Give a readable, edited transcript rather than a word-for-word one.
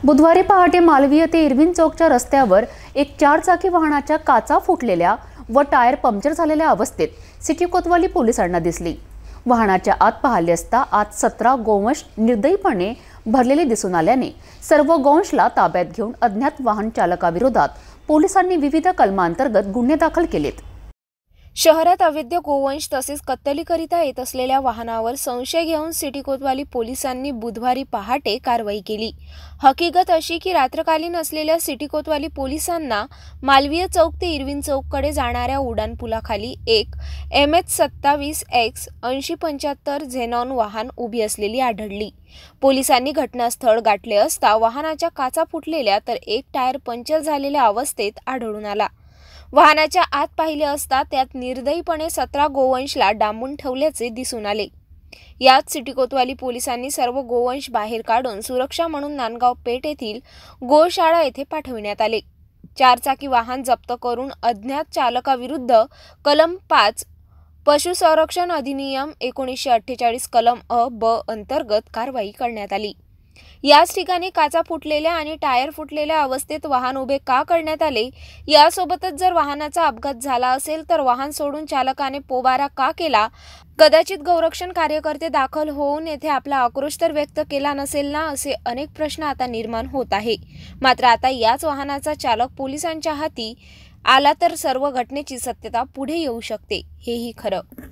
बुधवारी पहाटे मालवीय ते इरविन चौकच्या रस्त्यावर एक 4 चाकी वाहनाच्या काचा फुटलेल्या व टायर पंक्चर झालेल्या अवस्थेत सिटी कोतवाली पोलिसांना दिसली। वाहनाच्या आत पाहिले असता आत 17 गोवंश निर्दयीपणे भरलेले दिसून आल्याने सर्व गोवंशला ताब्यात घेऊन अज्ञात वाहन चालकाविरोधात पोलिसांनी विविध कलमांतर्गत गुन्हे दाखल केलेत। शहरात अवैध गोवंश तसेच कत्तलीकरिता येत असलेल्या वाहनावर संशय घेऊन सिटी कोतवाली पोलिसांनी बुधवारी पहाटे कारवाई केली। हकीकत अशी की रात्रकालीन असलेल्या सिटी कोतवाली पोलिसांना मालवीय चौक ते इरविन चौककडे जाणाऱ्या उड्डाणपुलाखाली एक MH27X 8075 झेनॉन वाहन उभी असलेली आढळली। पोलिसांनी घटनास्थळ गाठले असता वाहनाच्या काचा फुटलेल्या तर एक टायर पंक्चर झालेल्या अवस्थेत आढळून आला। वाहनाच्या आत पाहिले असता त्यात निर्दयीपणे 17 गोवंशला डांबून ठेवल्याचे दिसून आले। यात सिटी कोतवाली पोलिसांनी सर्व गोवंश बाहेर काढून सुरक्षा म्हणून नांदगाव पेठ येथील गोशाळा येथे पाठविण्यात आले। 4 चाकी वाहन जप्त करून अज्ञात चालकाविरुद्ध कलम 5 पशुसंरक्षण अधिनियम 1948 कलम अ ब अंतर्गत कारवाई करण्यात आली। याच ठिकाणी काचा फुटलेल्या आणि टायर फुटलेल्या अवस्थेत वाहन उभे का करण्यात आले, यासोबतच जर वाहनाचा अपघात झाला असेल तर वाहन सोडून चालकाने पोबारा का केला, कदाचित गौरक्षण कार्यकर्ते दाखल होऊन येथे आपला आक्रोश तर व्यक्त केला नसेल ना, असे अनेक प्रश्न आता निर्माण होत आहे। मात्र आता याच वाहनाचा चालक पोलिसांच्या हाती आला तर सर्व घटनेची सत्यता पुढे येऊ शकते, हेही खरं।